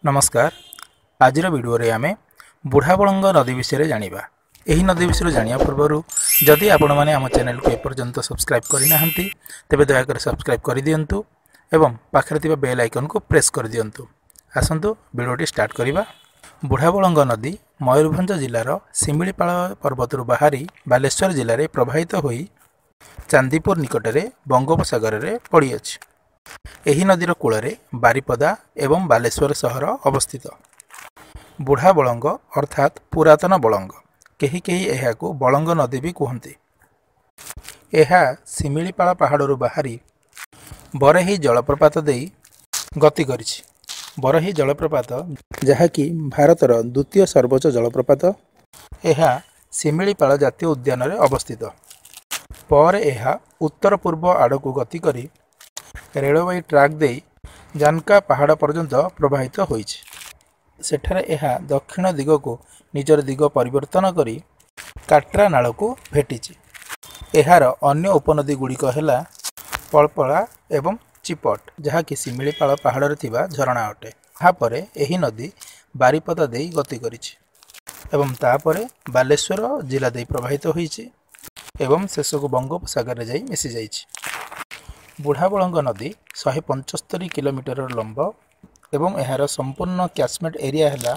नमस्कार। आज वीडियो रे आमे बुढ़ाबलंग नदी विषय जानिबा। एही नदी विषय जानिया पूर्व जदि आपण माने आम चैनल को एपर्यंत सब्सक्राइब करना तेबे दयाकर सब्सक्राइब कर दियंतु एवं पाखरे थिबा बेल आइकन को प्रेस कर दियंतु। आसंतु वीडियोटी स्टार्ट करिबा। बुढ़ाबलंग नदी मयूरभंज जिलार सिमिलीपाल पर्वतरु बाहरी बालेश्वर जिले में प्रवाहित होई चांदीपुर निकटरे बंगोपसागर रे पड़ी अछि। एही नदीर कूଳରେ बारिपदा एवं बालेश्वर सहर अवस्थित। बुढ़ाबलंग अर्थात पुरातन बलंग, केही केही एहाकु बलंग नदी भी कहते। एहा सिमिलीपाल पहाड़रू बाहरी बरही जलप्रपात देई गति करिछि। बरही जलप्रपात जहाँकि भारतर द्वितीय सर्वोच्च जलप्रपात, एहा सिमिलीपाल जातीय उद्यान रे अवस्थित। पर एहा उत्तर पूर्व आड़कू गति करी रेलवे ट्रैक दे जानका पहाड़ पर्यंत प्रवाहित होइछि। सेठारे एहा दक्षिण दिग को निजर दिग परिवर्तन करी काट्रा नाल को भेटिछि। एहार अन्य उपनदी गुड़िक हेला पलपला एवं चिपट, जहाँकि सिमिलीपाल पहाड़ रे थिबा झरणा अटे। तापरे एही नदी बारिपदा देई गति करिछि एवं तापरे बालेश्वर जिला देई प्रवाहित होइछि एवं शेषको बंगोपसागर रे जाई मिसि जाइछि। बुढ़ाबलंग नदी 175 किलोमीटर लंब एवं एहार संपूर्ण कैचमेंट एरिया है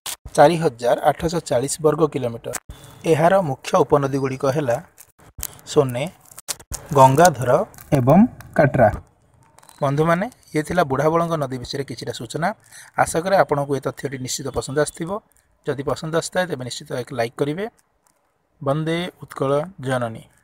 4840 वर्ग किलोमीटर। एहार मुख्य उपनदी गुड़िक है सोने, गंगाधर एवं काट्रा। बंधु माने ये थिला बुढ़ाबलंग नदी विषय किछिटा सूचना। आशा करे आपको ये तथ्यटी निश्चित पसंद आस्थिबो। जदि पसंद आस्ताए तेबे निश्चित एक लाइक करिवे। वंदे उत्कल जननी।